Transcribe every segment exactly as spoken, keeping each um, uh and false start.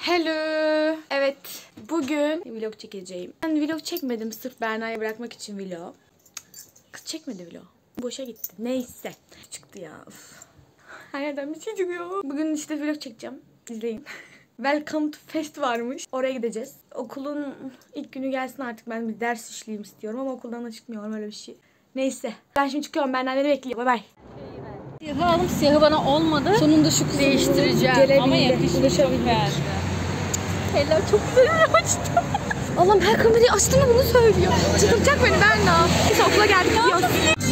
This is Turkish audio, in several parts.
Hello. Evet, bugün vlog çekeceğim. Ben vlog çekmedim sırf Berna'ya bırakmak için vlog. Kız çekmedi vlog. Boşa gitti. Neyse. Çıktı ya. Uf. Her yerden bir şey çıkıyor. Bugün işte vlog çekeceğim. İzleyin. Welcome to Fest varmış. Oraya gideceğiz. Okulun ilk günü gelsin artık, ben bir ders işleyeyim istiyorum ama okuldan da çıkmıyorum, öyle bir şey. Neyse. Ben şimdi çıkıyorum. Benden beni bekliyor. Bay bay. Siyahı aldım, siyahı bana olmadı. Sonunda şu kızı değiştireceğim. Gelebildi. Ama yakışmış, çok beğendim. Helal, çok güzel açtı. Allah'ım, her kamerayı açtığını bunu söylüyor. Çıldıracak beni Berna. Biz okula geldik diyoruz.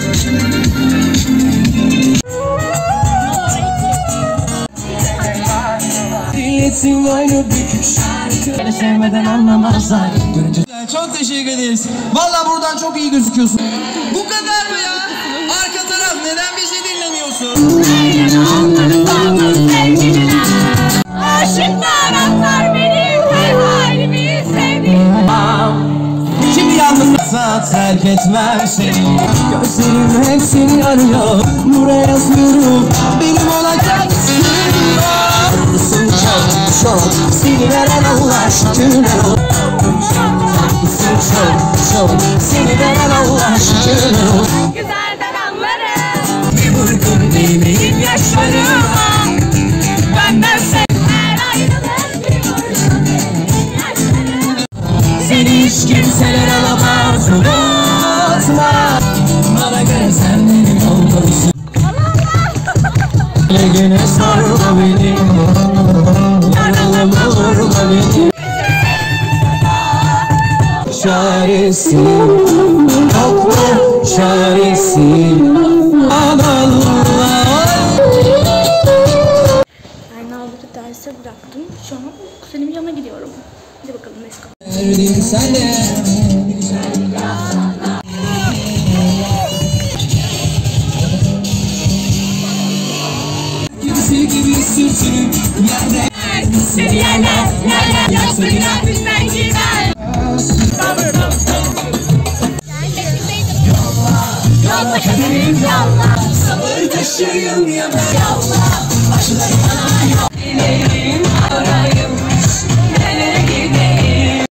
Beni sevmeden anlamazlar. Çok teşekkür ederiz. Vallahi buradan çok iyi gözüküyorsun. Bu kadar mı ya? Arka taraf, neden bizi dinlemiyorsun? Aşıklar anlar benim her halimi sevdiğim. Şimdi yalnızsa terk etmem seni. Gözlerim hep seni arıyor. Buraya yazıyorum, benim olacaksın. Sen çok çok seni veren Allah şükürler olsun. Sen çok çok seni veren Allah şükürler olsun. Güzelden anlarım. Bir vurgun değmeyim yaşlarıma. Benden sen Her ayrılık bir vurgun yaşlarım. seni hiç kimseler alamaz. Unutma, bana göre sen benim olmalısın. Gene sorma beni, yaralım olurma beni. Çaresi yok mu, çaresi Allah. Berna'ları derse bıraktım. Şu an kuzenimin yanına gidiyorum. Hadi bakalım, let's go. Verdim sana. Kimse gibi sürtünüp yerde Seni yerler, yerler, yaşlarına bizden gider. Yolla kaderim yolla. sabır taşıyım yana. Yolla. Başları bana yok. Dilerim araymış. Nereye gideyim?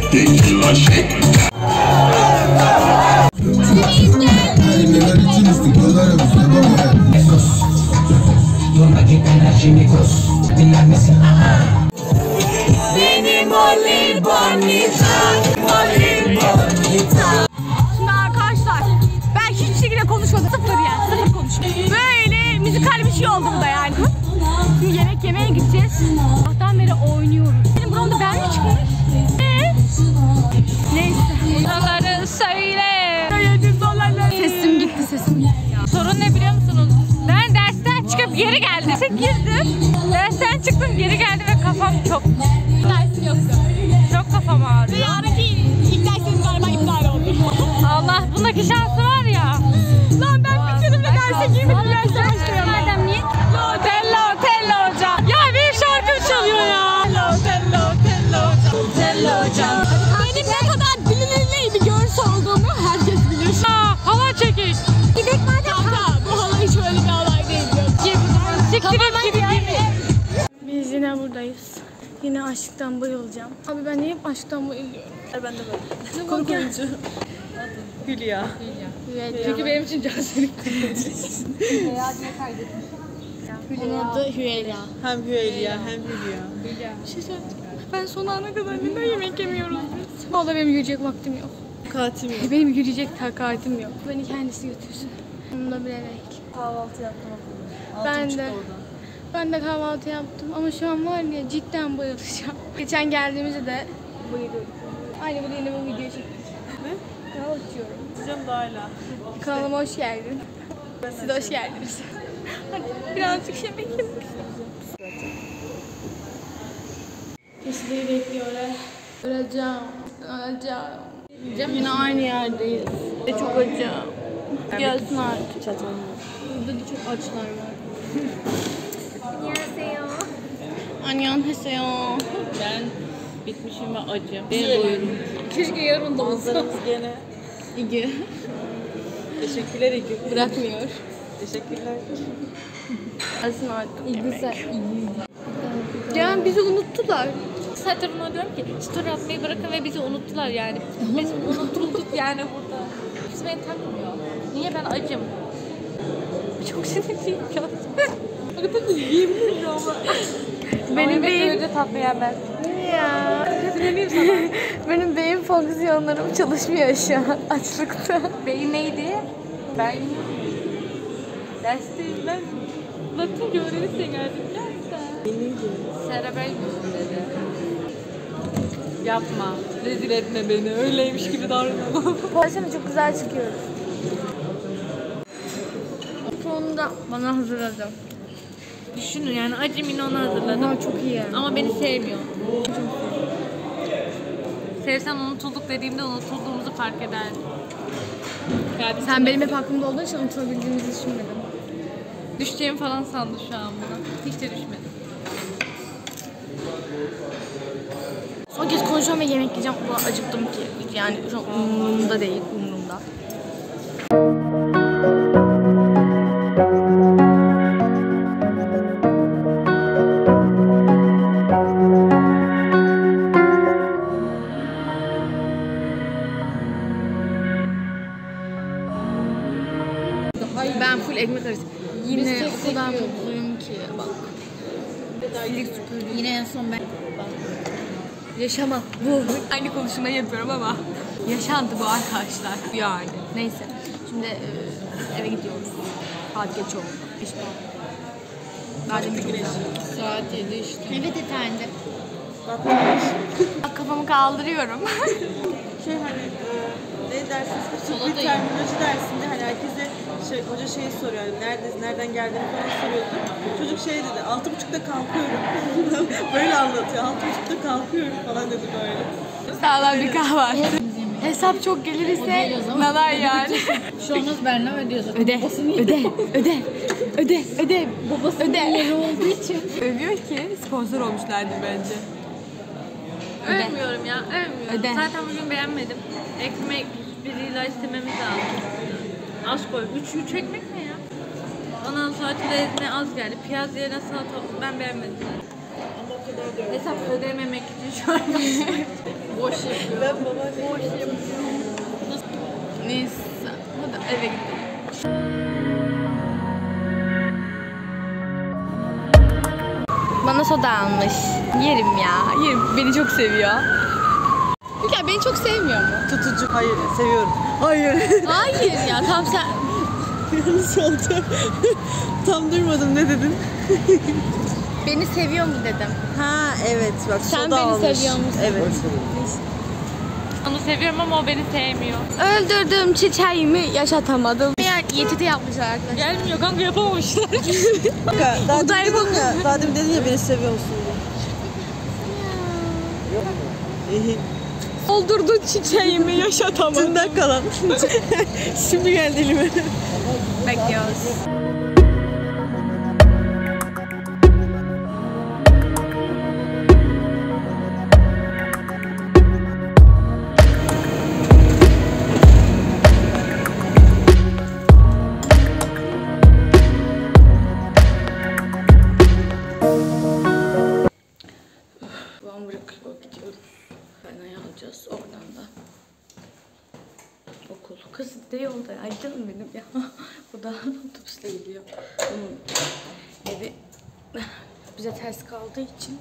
Benim Oli Bonita, Oli Bonita. Şimdi arkadaşlar, ben hiçbir şekilde konuşmadım, sıfır yani, sıfır konuşmadım. Böyle müzikal bir şey oldu bu da yani. Şimdi yemek yemeye gideceğiz. Sabahtan beri oynuyoruz. Benim buramda ben mi çıkmış? Ne? Neyse. Buraları söyle. Sesim gitti, sesim gitti. Sorun ne biliyor musunuz? Ben dersten çıkıp geri geldim. Derse girdim. Dersten çıktım, geri geldim ve kafam çok... Dersim yoktu. Çok kafam ağrıyor. Ve yarınki ilk dersimiz galiba iptal oldu. Allah, bundaki şansı var ya. Lan ben bitirdim ve derse girmedim. Derse başlıyorum. Madem niye? Tello, tello hocam. Ya bir şarkı çalıyor ya. Tello, tello, tello hocam. Tello hocam. Benim ne kadar bilinirliği bir görsü olduğumu herkes bilir. Aa, hava çekiş. Gidek madem. Kanka, bu halay hiç öyle bir halay değil. Siktirip gibi gibi. Biz yine buradayız. Yine aşktan bayılacağım. Abi ben niye hep aşktan bayılıyorum? Ben de böyle. Korkunç. Hülya. Hülya. Çünkü benim için Cansel'in Onun adı Hülya. Hem Hülya hem Hülya. Bir şey söyleyeyim. Ben son ana kadar neden yemek yemiyoruz biz? Vallahi benim yürüyecek vaktim yok. Katim yok. Benim yürüyecek takatim yok. Beni kendisi götürsün. Onu da bilerek. Kahvaltı yaptım okulda. Ben de. Ben de kahvaltı yaptım ama şu an var ya, cidden bayılacağım. Geçen geldiğimizde de bayılıyorum. Aynı burada yine bu videoyu çektik. Ne? Kanal açıyorum. Sıcağım da hala. Kanalıma hoş geldin. Siz de hoş geldiniz. Hadi birazcık yemek yemek. Kesileri bekliyorlar. Öleceğim. Öleceğim. Yine aynı yerdeyiz. Ve çok acım. Gelsin artık. Çatal. Burada da çok açlar var. Annyeonghaseyo. Ben bitmişim ve acım. Beni doyurun. Keşke yarın da olsa. Manzaramız gene. İgi. Teşekkürler İgü. Bırakmıyor. Teşekkürler. Gelsin artık. İgi sen. Yani bizi unuttular. saattir bunlara diyorum ki story atmayı bırakın ve bizi unuttular yani. Biz unutulduk yani burada. Kimse beni takmıyor. Niye ben acım? Çok sinirliyim ya. O kadar da yiyebilirim ama. Benim beyin... Önce tatlı yer ben. Ya. Sinirliyim sana. Benim beyin fonksiyonlarım çalışmıyor şu an açlıkta. Beyin neydi? Ben... Dersteyim ben. Latince öğrenirse geldim derste. Serebral dedi. Yapma. Rezil etme beni. Öyleymiş gibi davranma. Bu akşam çok güzel çıkıyoruz. Onu da bana hazırladım. Düşünün yani acemini onu hazırladım. Ama çok iyi. Ama beni sevmiyor. Sevsen unutulduk dediğimde unutulduğumuzu fark ederdim. Sen benim hep aklımda olduğun için unutabildiğimizi düşünmedim. Düşeceğimi falan sandı şu an buna. Hiç de düşmedim. Son kez konuşuyorum ve yemek yiyeceğim. O kadar acıktım ki. Yani şu an umurumda değil, umurumda. Ben full ekmek arası. Yine o kadar mutluyum ki bak. Silik süpürdüm. Yine en son ben... Yaşama bu. Aynı konuşmayı yapıyorum ama yaşantı bu arkadaşlar. Yani. Neyse. Şimdi e, eve gidiyoruz. Saat geç oldu. İşte. Daha demin çok güzel. Saat yedi işte. Evet efendim. Kafamı kaldırıyorum. Şey hani e, ne dersiniz? Tıbbi terminoloji dersinde hani herkese şey, hoca şeyi soruyor. Yani neredesin, nereden geldiğini falan soruyordu. Çocuk şey dedi. Altı buçukta kalkıyorum. Böyle anlatıyor. Altı buçukta kalkıyorum falan dedi böyle. Sağlam bir kahvaltı. Hesap çok gelirse nanay yani. Şu an Berna ödüyorsun. Öde, öde, öde, öde, öde. Babası öde. yeri olduğu için. Övüyor ki sponsor olmuşlardı bence. Övmüyorum ya, övmüyorum. Öde. Zaten bugün beğenmedim. Ekmek biriyle istememiz lazım. Az koy. Üç, üç ekmek ne ya? Ondan sonra ne az geldi. Piyaz yerine salata ben beğenmedim. Hesap ödememek için şu an boş yapıyorum. Ben baba Boş yapıyorum. Neyse. Hadi eve gidelim. Bana soda almış. Yerim ya. Yerim. Beni çok seviyor. Ya beni çok sevmiyor mu? tutucu. Hayır, seviyorum. Hayır. Hayır ya. Tam sen... Yanlış oldu. Tam duymadım. Ne dedin? Beni seviyor mu dedim. Ha evet bak Sen soda beni almış. seviyor musun? Evet. Onu seviyorum ama o beni sevmiyor. Öldürdüğüm çiçeğimi yaşatamadım. Ya yetide yapmışlar arkadaşlar. Gelmiyor kanka yapamamışlar. Kanka, daha O da demin dedin ya, daha demin dedin ya beni seviyor musun diye. Öldürdün çiçeğimi yaşatamadım. Tırnak kalan. Şimdi geldi elime. Bekliyoruz. Babam bırakıyor, gidiyoruz. Berna'yı alacağız, oradan da okul. Kız de yolda, ay canım benim ya. Bu da otobüsle gidiyor. Onun evi bize ters kaldığı için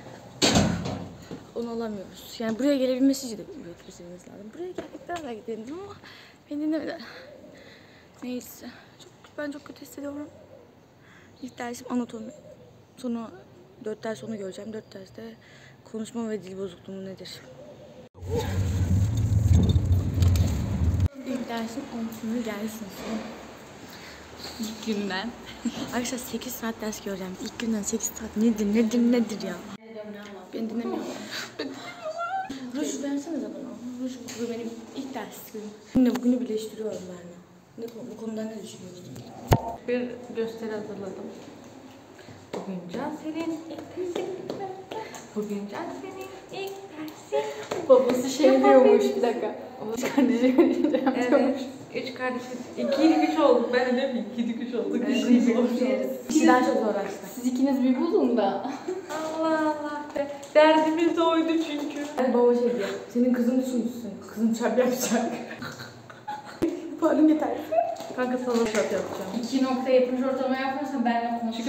onu alamıyoruz. Yani buraya gelebilmesi için de bir otobüs evimiz lazım. Buraya geldik beraber gidelim ama beni dinlemediler. Neyse, çok, ben çok kötü hissediyorum. İlk dersim anatomi. Sonra dört ders onu göreceğim. Dört derste konuşma ve dil bozukluğu nedir? İlk dersim anatomi gelsin. İlk günden. Arkadaşlar sekiz saat ders göreceğim. İlk günden sekiz saat nedir nedir nedir ya? Beni dinlemiyorlar. Ruj versenize bana. Ruj bu benim ilk ders günüm. Şimdi bugünü birleştiriyorum ben. Ne, bu konuda ne düşünüyorsun? Bir gösteri hazırladım. Bugün Cansel'in ilk dersi. Bugün Cansel'in ilk dersi. Babası şey diyormuş bir dakika. Babası kardeşi göreceğim Evet. Üç kardeşiz. İkiydik üç olduk. Ben de diyorum ki ikiydik üç olduk. İkisi daha çok uğraştı. Siz ikiniz bir bulun da. Allah Allah. Derdimiz de oydu çünkü. Yani baba şey diyor, senin kızın düşünmüşsün, kızın çarp yapacak. Puanım yeter. Kanka sana çarp yapacağım. iki nokta yetmiş ortalama yapmıyorsan benimle konuşma.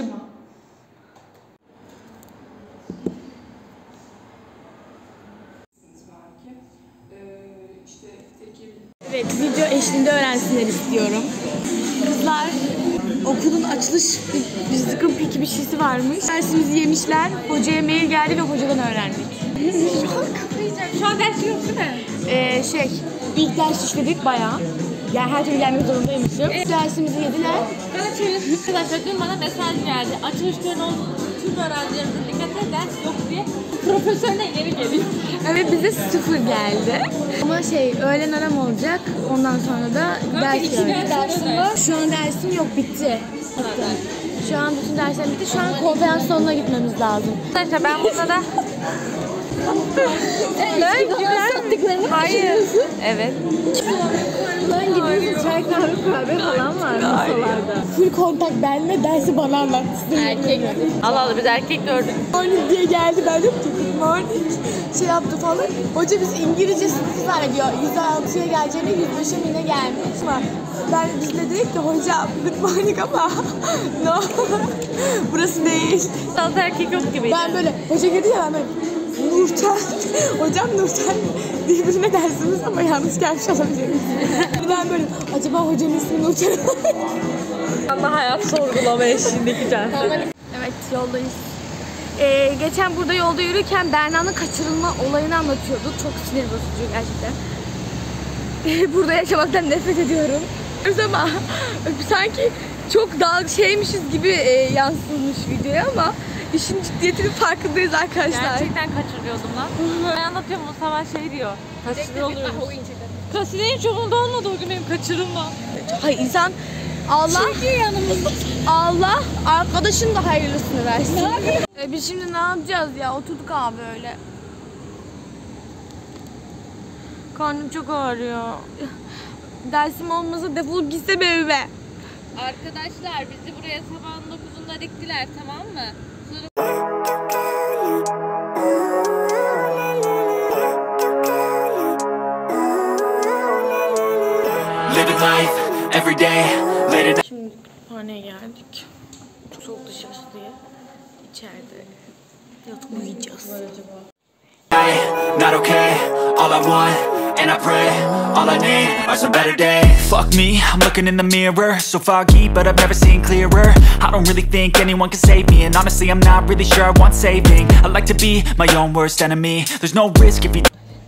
Evet, video eşliğinde öğrensinler istiyorum. Kızlar, okulun açılış bir sıkım peki bir şeysi varmış. Dersimizi yemişler, hocaya mail geldi ve hocadan öğrendik. Şu an kapayacağım. Şu an ders yok değil mi? Ee, şey, ilk ders işledik bayağı. Yani her türlü gelmek zorundaymışım. Evet. Dersimizi yediler. Bana çevirdim. Arkadaşlar dün bana mesaj geldi. Açılış töreni olduğu tüm öğrencilerimizin dikkatine ders yok diye profesyonel geri geliyor. Evet, bize sıfır geldi. Ama şey, öğlen aram olacak. Ondan sonra da ders iki göreceğiz. ders Dersim var. Şu an dersim yok, bitti. Şu an bütün derslerim bitti. Şu an konferans salonuna gitmemiz lazım. Arkadaşlar ben burada da Ben Hayır. Evet. Ben gidiyorsun, çay kahve kahve falan var masalarda. Full kontak benimle, dersi bana anlattı. erkek. Allah Allah biz erkek gördük. Morning diye geldi, ben de good morning şey yaptı falan. Hoca biz İngilizce sınıfı zannediyor. yüz altıya geleceğine yüz beşe mi ne gelmiş. Ama ben biz de dedik ki hocam good morning ama no burası değil. Altı erkek yok gibiydi. Ben böyle hoca girdi ya, ben böyle Nurten, hocam Nurten birbirine dersimiz ama yanlış gelmiş olabiliriz. Ben böyle acaba hocanın ismi Nurten Allah hayat sorgulama eşliğindeki ders. Evet, yoldayız. Ee, geçen burada yolda yürürken Berna'nın kaçırılma olayını anlatıyordu. Çok sinir bozucu gerçekten. Burada yaşamaktan nefret ediyorum. Ama sanki çok daha şeymişiz gibi e, yansıtılmış videoya ama işin ciddiyetinin farkındayız arkadaşlar. Gerçekten kaçırıyordum lan. Ben anlatıyorum o sabah şey diyor. Kaçırılıyoruz. Kasidenin çoğunda olmadı o gün benim kaçırılma. Hayır, insan Allah Çünkü yanımızda. Allah arkadaşın da hayırlısını versin. E, biz şimdi ne yapacağız ya? Oturduk abi öyle. Karnım çok ağrıyor. Dersim olmasa defolup gitsem evime. Arkadaşlar bizi buraya sabahın dokuzunda diktiler, tamam mı? Sonra... Living life every day, later than Şimdi kütüphaneye geldik. Çok soğuk dışarısı diye. İçeride yatıp uyuyacağız. not okay. All I want, and I pray, all I need are some better days. Fuck me, I'm looking in the mirror, so foggy, but I've never seen clearer. I don't really think anyone can save me, and honestly I'm not really sure I want saving. I like to be my own worst enemy. There's no risk if you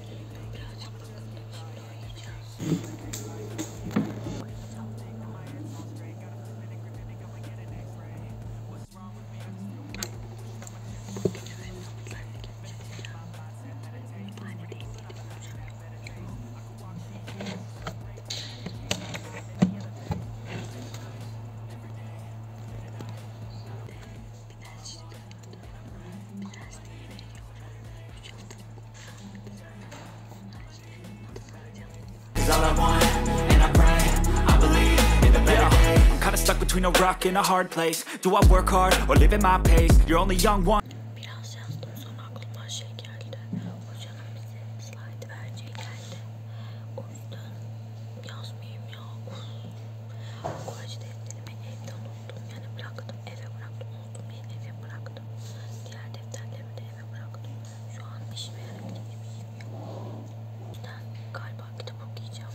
all I want, and I pray, I believe in the better days. I'm kinda stuck between a rock and a hard place. Do I work hard or live at my pace? You're only young one. Biraz yazdım, sonra aklıma şey geldi. Hocanın bize slide vereceği geldi. O yüzden yazmayayım ya. Kolaj defterimi evde unuttum. Yani bıraktım, eve bıraktım. Unuttum, yeni eve bıraktım. Diğer defterlerimi de eve bıraktım. Şu an işime yaramayacak bir şeyim yok. O yüzden galiba kitap okuyacağım.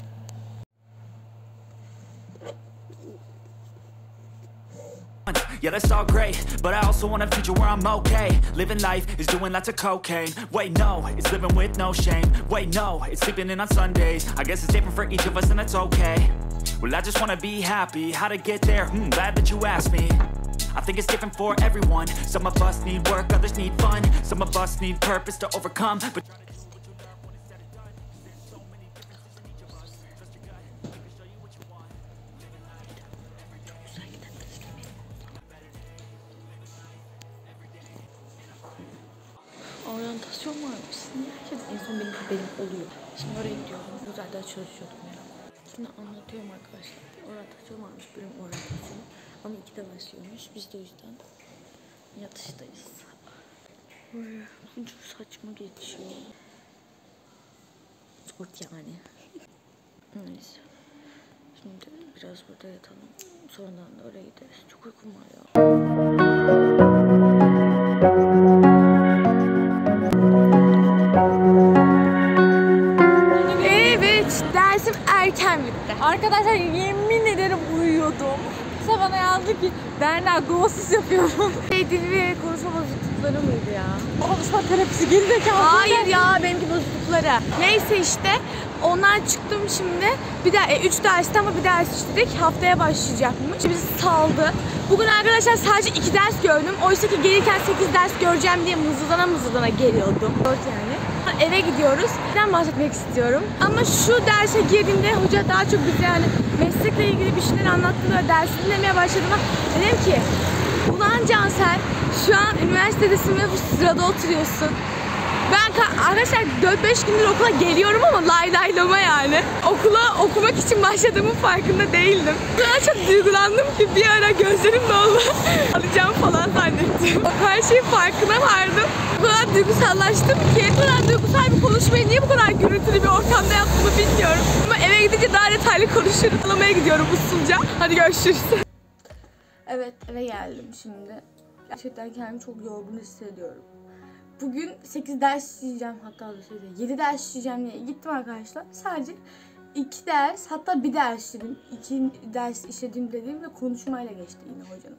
Yeah, that's all great, but I also want a future where I'm okay. Living life is doing lots of cocaine. Wait, no, it's living with no shame. Wait, no, it's sleeping in on Sundays. I guess it's different for each of us and that's okay. Well, I just wanna be happy. How to get there? Hmm, glad that you asked me. I think it's different for everyone. Some of us need work, others need fun. Some of us need purpose to overcome. But oryantasyon varmış. Herkes en son benim haberim oluyor. Şimdi oraya gidiyorum. Güzel çalışıyordum ya. Şimdi anlatıyorum arkadaşlar. Oryantasyon varmış, bölüm oryantasyonu. Ama ikide başlıyormuş. Biz de o yüzden yatıştayız. Ay, çok saçma geçiyor. Zort yani. Neyse. Şimdi biraz burada yatalım. Sonradan da oraya gideriz. Çok uykum var ya. Evet, dersim erken bitti. Arkadaşlar yemin ederim uyuyordum. Kısa bana yazdı ki Berna ghostsuz yapıyorum. Şey, dil ve konuşma bozuklukları mıydı ya? Konuşma terapisi gerizekalı. Hayır ya, benimki bozuklukları. Neyse işte ondan çıktım şimdi. Bir de e, üç derste ama bir ders işledik. Haftaya başlayacakmış. Bizi saldı. Bugün arkadaşlar sadece iki ders gördüm. Oysa ki gelirken sekiz ders göreceğim diye mızıldana mızıldana geliyordum. Dört yani. Eve gidiyoruz. Ben bahsetmek istiyorum. Ama şu derse girdiğimde hoca daha çok bize yani meslekle ilgili bir şeyler anlattığında dersi dinlemeye başladığımda dedim ki ulan Cansel, şu an üniversitedesin ve bu sırada oturuyorsun. Ben arkadaşlar dört beş gündür okula geliyorum ama lay lay lama yani. Okula okumak için başladığımın farkında değildim. O kadar çok duygulandım ki bir ara gözlerim doldu. Alacağım falan zannettim. Her şeyin farkına vardım. O kadar duygusallaştım ki. Bu kadar duygusal bir konuşmayı niye bu kadar gürültülü bir ortamda yaptığımı bilmiyorum. Ama eve gidince daha detaylı konuşuruz. Alamaya gidiyorum usulca. Hadi görüşürüz. Evet, eve geldim şimdi. Gerçekten kendimi çok yorgun hissediyorum. Bugün sekiz ders işleyeceğim, hatta da yedi ders işleyeceğim diye gittim arkadaşlar. Sadece iki ders, hatta bir ders işledim. iki ders işlediğim dediğim ve konuşmayla geçti yine hocanın.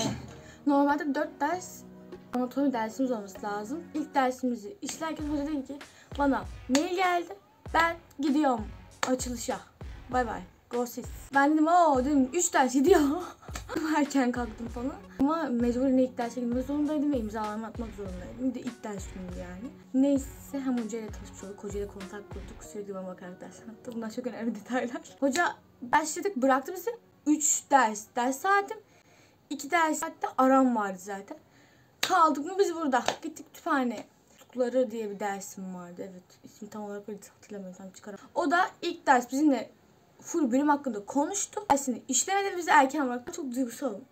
Normalde dört ders anatomi dersimiz olması lazım. İlk dersimizi işlerken hoca dedi ki bana mail geldi. Ben gidiyorum açılışa. Bay bay. Go siz. Ben dedim ooo dedim üç ders gidiyor. Erken kalktım falan. Ama mecburen ilk derse gitmek zorundaydım ve imzalarımı atmak zorundaydım. Bir de ilk ders günüydü yani. Neyse hem hocayla tanışmış olduk. Hocayla kontak kurduk. Sürekli bana bakarak ders anlattı. Bunlar çok önemli detaylar. Hoca başladık bıraktı bizi. üç ders. Ders saatim. iki ders saatte aram vardı zaten. Kaldık mı biz burada. Gittik kütüphane. Tutukları diye bir dersim vardı. Evet. İsmi tam olarak öyle hatırlamıyorum. Tam çıkaramam. O da ilk ders bizimle full bölüm hakkında konuştu. Dersini işlemedi, bizi erken bıraktı. Çok duygusalım.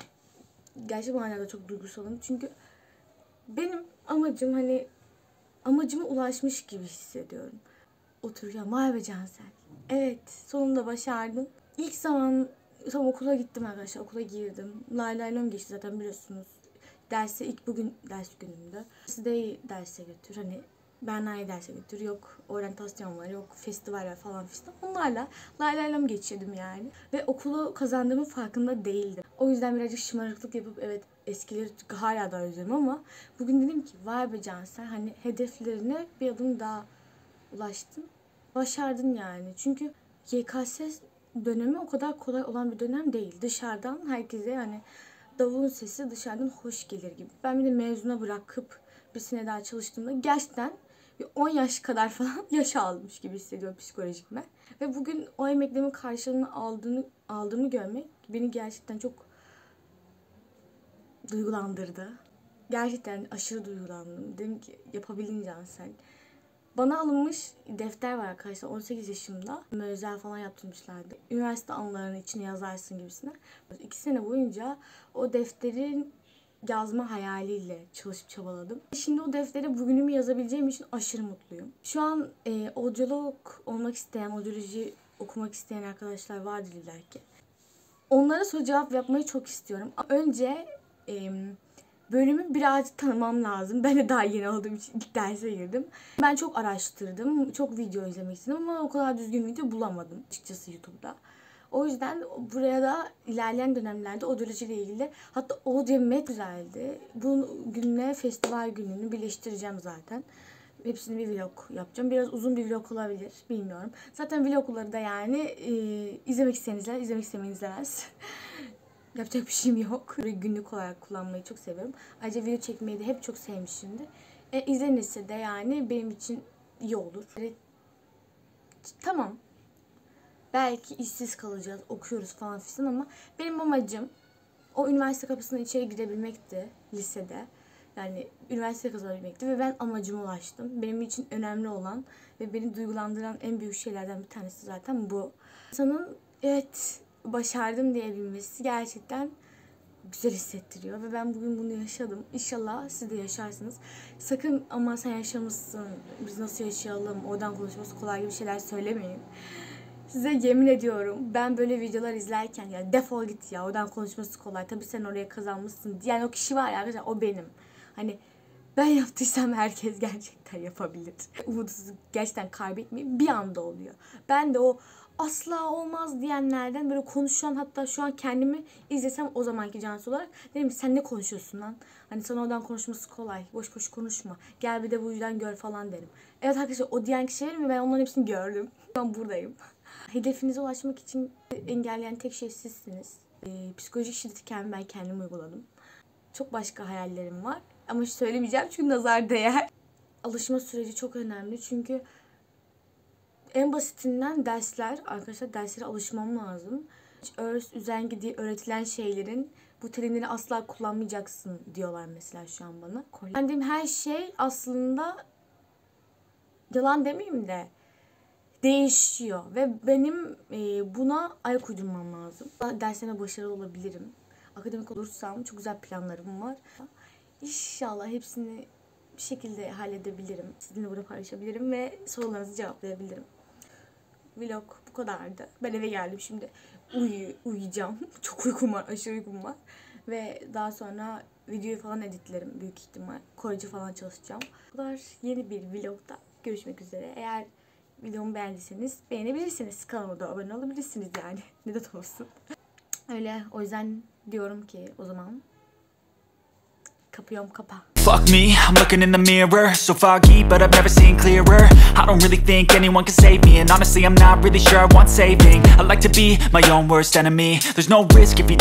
Gerçi bu manada çok duygusalım. Çünkü benim amacım hani amacıma ulaşmış gibi hissediyorum. Otururken vay be Cansel. Evet, sonunda başardım. İlk zaman tam okula gittim arkadaşlar. Okula girdim. Lay lay lom geçti zaten biliyorsunuz. Derse ilk bugün ders günümdü. Size derse götür. Hani Berna'yı derse götür. Yok oryantasyon var, yok festival var falan fistan. Onlarla lay lay lom geçirdim yani. Ve okulu kazandığımın farkında değildim. O yüzden birazcık şımarıklık yapıp evet eskileri hala da özlüyorum ama bugün dedim ki vay be Cansel hani hedeflerine bir adım daha ulaştın. Başardın yani. Çünkü Y K S dönemi o kadar kolay olan bir dönem değil. Dışarıdan herkese hani davulun sesi dışarıdan hoş gelir gibi. Ben bir de mezuna bırakıp bir sene daha çalıştığımda gerçekten bir on yaş kadar falan yaş almış gibi hissediyorum psikolojikmen. Ve bugün o emeklerimin karşılığını aldığını, aldığımı görmek beni gerçekten çok duygulandırdı. Gerçekten aşırı duygulandım. Dedim ki yapabildin Cansel. Bana alınmış defter var arkadaşlar on sekiz yaşımda. Özel falan yaptırmışlardı. Üniversite anılarını içine yazarsın gibisine. İki sene boyunca o defterin yazma hayaliyle çalışıp çabaladım. Şimdi o deftere bugünümü yazabileceğim için aşırı mutluyum. Şu an e, odyolog olmak isteyen, odyoloji okumak isteyen arkadaşlar vardır illaki. Onlara soru cevap yapmayı çok istiyorum. Önce e, bölümü birazcık tanımam lazım. Ben de daha yeni olduğum için ilk derse girdim. Ben çok araştırdım. Çok video izlemek istedim ama o kadar düzgün video bulamadım açıkçası YouTube'da. O yüzden buraya da ilerleyen dönemlerde odyoloji ile ilgili hatta Audiomet güzeldi. Bu günle festival gününü birleştireceğim zaten. Hepsini bir vlog yapacağım. Biraz uzun bir vlog olabilir. Bilmiyorum. Zaten vlogları da yani e, izlemek isteyenizler, izlemek istemeyizler. Yapacak bir şeyim yok. Günlük olarak kullanmayı çok seviyorum. Ayrıca video çekmeyi de hep çok sevmişimdir. E, izlenirse de yani benim için iyi olur. Evet. Tamam. Belki işsiz kalacağız, okuyoruz falan filan ama benim amacım o üniversite kapısından içeri girebilmekti lisede. Yani üniversite kazanabilmekti ve ben amacıma ulaştım. Benim için önemli olan ve beni duygulandıran en büyük şeylerden bir tanesi zaten bu. İnsanın evet başardım diyebilmesi gerçekten güzel hissettiriyor ve ben bugün bunu yaşadım. İnşallah siz de yaşarsınız. Sakın ama sen yaşamışsın, biz nasıl yaşayalım, oradan konuşması kolay gibi şeyler söylemeyin. Size yemin ediyorum ben böyle videolar izlerken ya defol git ya oradan konuşması kolay. Tabii sen oraya kazanmışsın diyen o kişi var ya arkadaşlar, o benim. Hani ben yaptıysam herkes gerçekten yapabilir. Umutsuzluk gerçekten kaybetmeyin, bir anda oluyor. Ben de o asla olmaz diyenlerden böyle konuşan, hatta şu an kendimi izlesem o zamanki Cansu olarak dedim ki sen ne konuşuyorsun lan? Hani sana oradan konuşması kolay. Boş boş konuşma. Gel bir de bu yüzden gör falan derim. Evet arkadaşlar, o diyen kişilerim ve ben onların hepsini gördüm. Ben buradayım. Hedefinize ulaşmak için engelleyen tek şey sizsiniz. Ee, psikolojik şiddeti kendim, ben kendim uyguladım. Çok başka hayallerim var. Ama söylemeyeceğim çünkü nazar değer. Alışma süreci çok önemli çünkü en basitinden dersler. Arkadaşlar derslere alışmam lazım. Örs, üzengi diye öğretilen şeylerin bu terimleri asla kullanmayacaksın diyorlar mesela şu an bana. Öğrendiğim her şey aslında, yalan demeyeyim de, değişiyor ve benim e, buna ayak uydurmam lazım. Derslerime başarılı olabilirim. Akademik olursam çok güzel planlarım var. İnşallah hepsini bir şekilde halledebilirim. Sizinle bunu paylaşabilirim ve sorularınızı cevaplayabilirim. Vlog bu kadardı. Ben eve geldim şimdi. Uyu, uyuyacağım. Çok uykum var. Aşırı uykum var. Ve daha sonra videoyu falan editlerim büyük ihtimal. Korece falan çalışacağım. Bu kadar yeni bir vlogda görüşmek üzere. Eğer videomu beğendiyseniz beğenebilirsiniz. Kanalıma da abone olabilirsiniz yani. Neden olsun. Öyle, o yüzden diyorum ki o zaman kapıyorum kapa. Fuck me, I'm looking in the mirror, so foggy, but I've never seen clearer. I don't really think anyone can save me, and honestly I'm not really sure I want saving. I like to be my own worst enemy. There's no risk if you